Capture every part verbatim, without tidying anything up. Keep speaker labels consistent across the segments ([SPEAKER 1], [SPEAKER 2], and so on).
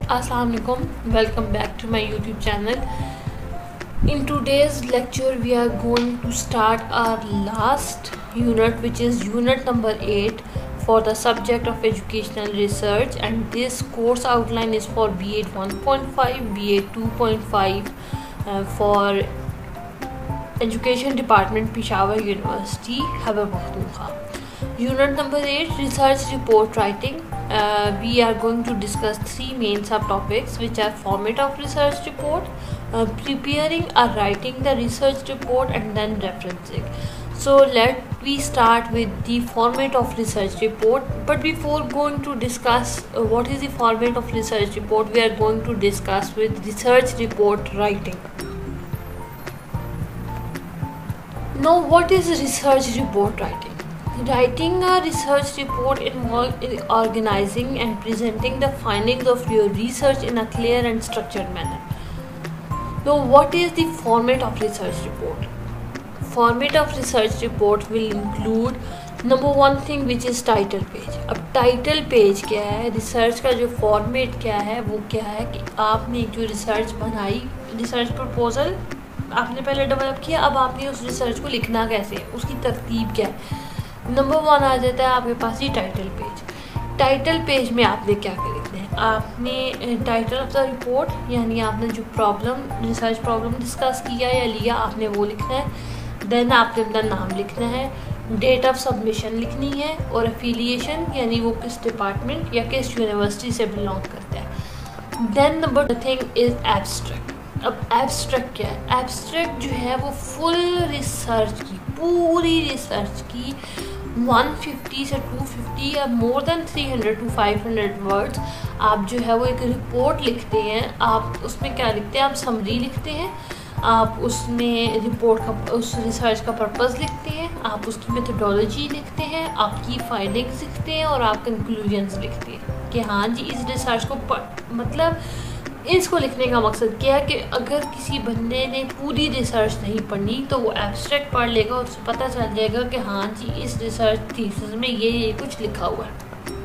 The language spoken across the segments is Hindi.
[SPEAKER 1] Assalamualaikum, welcome back to my YouTube channel. In today's lecture we are going to start our last unit, which is unit number eight for the subject of educational research, and this course outline is for B A one point five, B A two point five uh, for Education Department, Peshawar University, Khyber Pakhtunkhwa. Unit number eight, research report writing. Uh, we are going to discuss three main subtopics, which are format of research report, uh, preparing or writing the research report, and then referencing. So let we start with the format of research report. But before going to discuss uh, what is the format of research report, we are going to discuss with research report writing. Now, what is research report writing? Writing a research report involves organizing and presenting the findings of your research in a clear and structured manner. Now, what is the format of research report? Format of research report will include number one thing, which is title page. अब title page क्या है, research का जो format क्या है, वो क्या है कि आपने एक जो research बनाई, research proposal आपने पहले डेवलप किया, अब आपने उस रिसर्च को लिखना कैसे है, उसकी तरतीब क्या है. नंबर वन आ जाता है आपके पास ही टाइटल पेज. टाइटल पेज में आपने क्या क्या लिखना है, आपने टाइटल ऑफ द रिपोर्ट, यानी आपने जो प्रॉब्लम रिसर्च प्रॉब्लम डिस्कस किया या लिया आपने वो लिखना है. देन आपने अपना नाम लिखना है, डेट ऑफ सबमिशन लिखनी है, और एफिलिएशन यानी वो किस डिपार्टमेंट या किस यूनिवर्सिटी से बिलोंग करता है. Then number thing is abstract. अब एब्स्ट्रैक्ट क्या है? एब्स्ट्रैक्ट जो है वो फुल रिसर्च की, पूरी रिसर्च की एक सौ पचास से दो सौ पचास या मोर देन तीन सौ टू पाँच सौ वर्ड्स आप जो है वो एक रिपोर्ट लिखते हैं. आप उसमें क्या लिखते हैं? आप समरी लिखते हैं, आप उसमें रिपोर्ट का उस रिसर्च का पर्पस लिखते हैं, आप उसकी मेथडोलॉजी लिखते हैं, आपकी फाइंडिंग्स लिखते हैं, और आप कंक्लूजन्स लिखते हैं कि हाँ जी इस रिसर्च को मतलब इसको लिखने का मकसद क्या है कि अगर किसी बंदे ने पूरी रिसर्च नहीं पढ़ी तो वो एब्स्ट्रैक्ट पढ़ लेगा और उससे पता चल जाएगा कि हाँ जी इस रिसर्च थीसिस में ये ये कुछ लिखा हुआ है.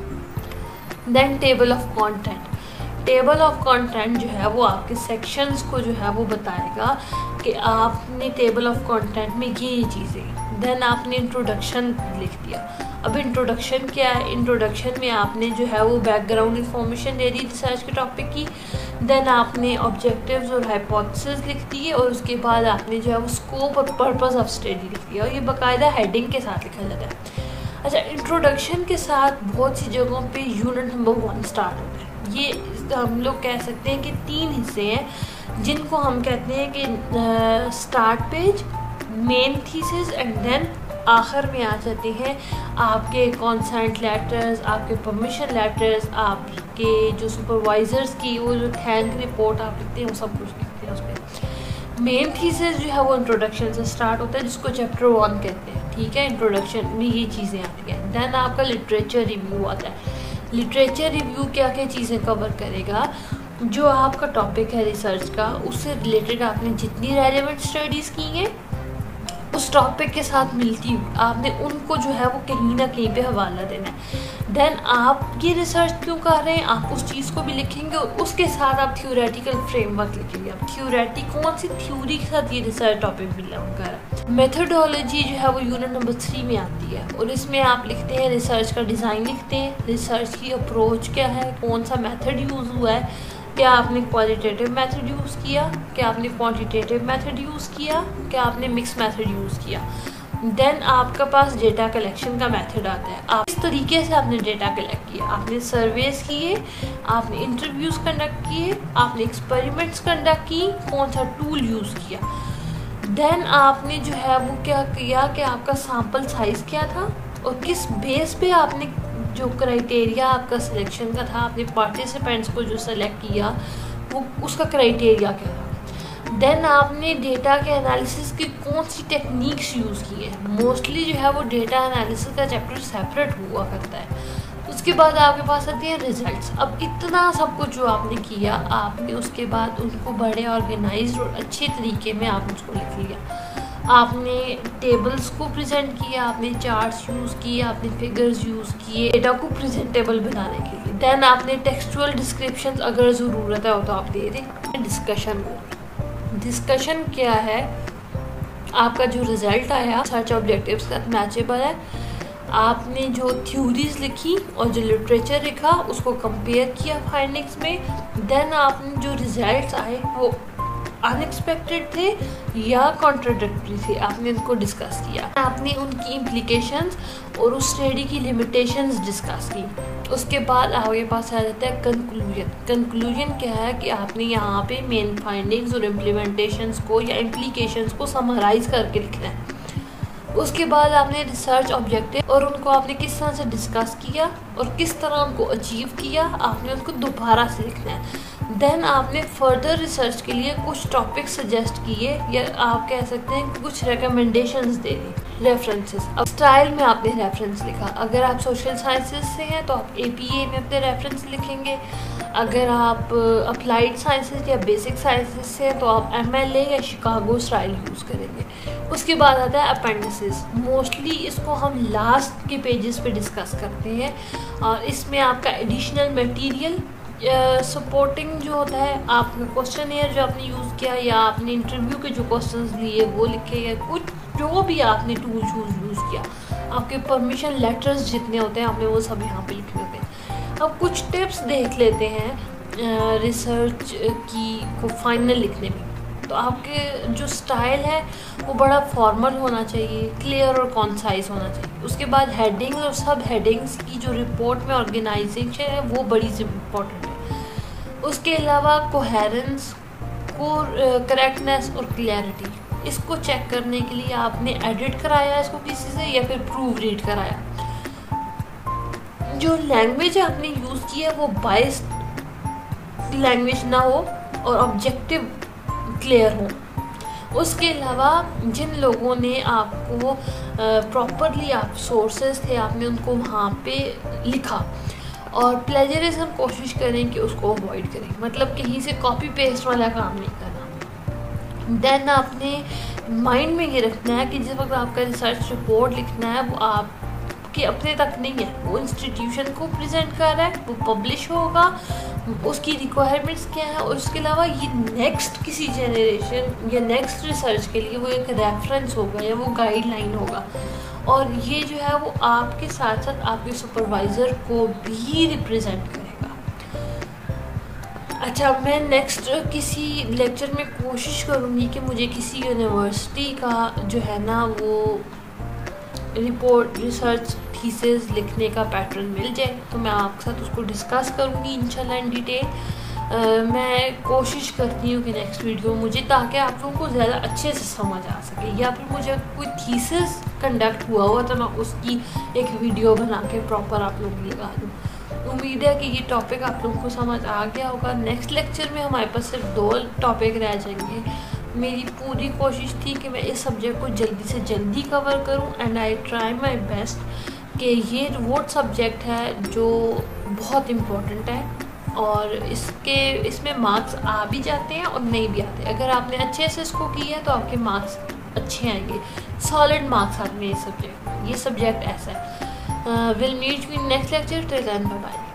[SPEAKER 1] Then table of content. Table of content जो है वो आपके सेक्शंस को जो है वो बताएगा कि आपने टेबल ऑफ कंटेंट में ये ये चीज़ें. देन आपने इंट्रोडक्शन लिख दिया. अब इंट्रोडक्शन क्या है? इंट्रोडक्शन में आपने जो है वो बैकग्राउंड इंफॉर्मेशन दे दी रिसर्च के टॉपिक की. देन आपने ऑब्जेक्टिव्स और हाइपोथेसिस लिख दिए, और उसके बाद आपने जो है वो स्कोप और पर्पस ऑफ स्टडी लिख दिया, और ये बाकायदा हेडिंग के साथ लिखा जाता है. अच्छा, इंट्रोडक्शन के साथ बहुत सी जगहों पे यूनिट नंबर वन स्टार्ट होता है. ये हम लोग कह सकते हैं कि तीन हिस्से हैं जिनको हम कहते हैं कि start page, main thesis, and then आखिर में आ जाते हैं आपके कॉन्सेंट लेटर्स, आपके परमिशन लेटर्स, आपके जो सुपरवाइजर्स की वो जो थैंक रिपोर्ट आप लिखते हैं, वो सब कुछ लिखते हैं उसमें. मेन थीसिस जो है वो इंट्रोडक्शन से स्टार्ट होता है, जिसको चैप्टर वन कहते हैं. ठीक है, इंट्रोडक्शन में ये चीज़ें आती हैं. देन आपका लिटरेचर रिव्यू आता है. लिटरेचर रिव्यू क्या क्या चीज़ें कवर करेगा? जो आपका टॉपिक है रिसर्च का, उससे रिलेटेड आपने जितनी रेलेवेंट स्टडीज़ की हैं उस टॉपिक के साथ मिलती हुई आपने उनको जो है वो कहीं ना कहीं पे हवाला देना है. देन आप ये रिसर्च क्यों कर रहे हैं, आप उस चीज़ को भी लिखेंगे, और उसके साथ आप थ्योरेटिकल फ्रेमवर्क लिखेंगे. आप थ्योरेटिक कौन सी थ्योरी के साथ ये रिसर्च टॉपिक बिलोंग कर रहा है. मेथडोलॉजी जो है वो यूनिट नंबर थ्री में आती है, और इसमें आप लिखते हैं रिसर्च का डिज़ाइन लिखते हैं, रिसर्च की अप्रोच क्या है, कौन सा मेथड यूज़ हुआ है, क्या आपने क्वालिटेटिव मेथड यूज़ किया, क्या आपने क्वांटिटेटिव मेथड यूज़ किया, क्या आपने मिक्स मेथड यूज़ किया. देन आपके पास डेटा कलेक्शन का मेथड आता है. आप इस तरीके से आपने डेटा कलेक्ट किया, आपने सर्वेस किए, आपने इंटरव्यूज़ कंडक्ट किए, आपने एक्सपेरिमेंट्स कंडक्ट की, कौन सा टूल यूज़ किया. देन आपने जो है वो क्या किया कि आपका सैम्पल साइज़ क्या था, और किस बेस पे आपने जो क्राइटेरिया आपका सिलेक्शन का था, आपने पार्टिसिपेंट्स को जो सेलेक्ट किया वो उसका क्राइटेरिया क्या था. देन आपने डेटा के एनालिसिस की कौन सी टेक्निक्स यूज़ की है. मोस्टली जो है वो डेटा एनालिसिस का चैप्टर सेपरेट हुआ करता है. उसके बाद आपके पास आती है रिजल्ट्स. अब इतना सब कुछ जो आपने किया, आपने उसके बाद उनको बड़े ऑर्गेनाइज्ड और अच्छे तरीके में आपने उसको लिख लिया. आपने टेबल्स को प्रेजेंट किया, आपने चार्ट्स यूज़ किए, आपने फिगर्स यूज़ किए डेटा को प्रेजेंटेबल बनाने के लिए. देन आपने टेक्सचुअल डिस्क्रिप्शन अगर ज़रूरत है वो तो आप दे दें। डिस्कशन डिस्कशन क्या है, आपका जो रिज़ल्ट आया सर्च ऑब्जेक्टिव्स के साथ मैचेबल है, आपने जो थ्योरीज लिखी और जो लिटरेचर लिखा उसको कंपेयर किया फाइंडिंग्स में, देन आपने जो रिजल्ट्स आए वो अनएक्सपेक्टेड थे या कॉन्ट्राडिक्टरी थे, आपने उनको डिस्कस किया, आपने उनकी इम्प्लीकेशंस और उस स्टडी की लिमिटेशंस डिस्कस की। उसके बाद आपके पास आ जाता है कंक्लूजन। कंक्लूजन क्या है कि आपने यहाँ पे मेन फाइंडिंग्स और इम्प्लीमेंटेशंस को या इम्प्लीकेशंस को समराइज करके लिखना है। उसके बाद आपने रिसर्च ऑब्जेक्टिव और उनको आपने किस तरह से डिस्कस किया और किस तरह उनको अचीव किया, आपने उनको दोबारा से लिखना है। देन आपने फर्दर रिसर्च के लिए कुछ टॉपिक सजेस्ट किए या आप कह सकते हैं कि कुछ रिकमेंडेशंस दे दी। रेफरेंसेस, अब स्टाइल में आपने रेफरेंस लिखा। अगर आप सोशल साइंसेस से हैं तो आप एपीए में अपने रेफरेंस लिखेंगे, अगर आप अप्लाइड साइंसेस या बेसिक साइंसेस से हैं तो आप एमएलए या शिकागो स्टाइल यूज़ करेंगे। उसके बाद आता है अपेंडिसेस। मोस्टली इसको हम लास्ट के पेजेस पे डिस्कस करते हैं और इसमें आपका एडिशनल मटेरियल सपोर्टिंग जो होता है, आपका क्वेश्चन एयर जो आपने यूज़ किया या आपने इंटरव्यू के जो क्वेश्चंस लिए वो लिखे या कुछ जो भी आपने टूल चूज यूज़ किया, आपके परमिशन लेटर्स जितने होते हैं आपने वो सब यहाँ पे लिखे होते हैं। अब कुछ टिप्स देख लेते हैं रिसर्च की को फाइनल लिखने में। तो आपके जो स्टाइल है वो बड़ा फॉर्मल होना चाहिए, क्लियर और कॉन्साइज होना चाहिए। उसके बाद हेडिंग्स और सब हेडिंग्स की जो रिपोर्ट में ऑर्गेनाइजेशन है वो बड़ी इम्पोर्टेंट है। उसके अलावा कोहेरेंस को करेक्टनेस और क्लैरिटी, इसको चेक करने के लिए आपने एडिट कराया इसको किसी से या फिर प्रूफ रीड कराया। जो लैंग्वेज आपने यूज़ की है वो बायस्ड लैंग्वेज ना हो और ऑब्जेक्टिव क्लियर हो। उसके अलावा जिन लोगों ने आपको प्रॉपरली आप सोर्सेज थे आपने उनको वहाँ पे लिखा, और प्लेजरिज्म कोशिश करें कि उसको अवॉइड करें, मतलब कहीं से कॉपी पेस्ट वाला काम नहीं करना। देन आपने माइंड में ये रखना है कि जिस वक्त आपका रिसर्च रिपोर्ट लिखना है वो आपके अपने तक नहीं है, वो इंस्टीट्यूशन को प्रेजेंट कर रहा है, वो पब्लिश होगा, उसकी रिक्वायरमेंट्स क्या है, और उसके अलावा ये नेक्स्ट किसी जनरेशन या नेक्स्ट रिसर्च के लिए वो एक रेफरेंस होगा या वो गाइडलाइन होगा, और ये जो है वो आपके साथ साथ आपके सुपरवाइज़र को भी रिप्रेजेंट करेगा। अच्छा, मैं नेक्स्ट किसी लेक्चर में कोशिश करूँगी कि मुझे किसी यूनिवर्सिटी का जो है ना वो रिपोर्ट रिसर्च थीसिस लिखने का पैटर्न मिल जाए तो मैं आपके साथ उसको डिस्कस करूँगी इंशाल्लाह इन डिटेल। Uh, मैं कोशिश करती हूँ कि नेक्स्ट वीडियो मुझे, ताकि आप लोगों को ज़्यादा अच्छे से समझ आ सके, या फिर मुझे कोई थीसिस कंडक्ट हुआ हुआ तो मैं उसकी एक वीडियो बना के प्रॉपर आप लोगों को लगा दूँ। उम्मीद है कि ये टॉपिक आप लोगों को समझ आ गया होगा। नेक्स्ट लेक्चर में हमारे पास सिर्फ दो टॉपिक रह जाएंगे। मेरी पूरी कोशिश थी कि मैं इस सब्जेक्ट को जल्दी से जल्दी कवर करूँ, and I try my best कि ये वो सब्जेक्ट है जो बहुत इम्पोर्टेंट है और इसके इसमें मार्क्स आ भी जाते हैं और नहीं भी आते। अगर आपने अच्छे से इसको किया है तो आपके मार्क्स अच्छे आएंगे, सॉलिड मार्क्स आते हैं ये सब्जेक्ट ये सब्जेक्ट ऐसा है। Will meet you in next lecture, till then bye bye.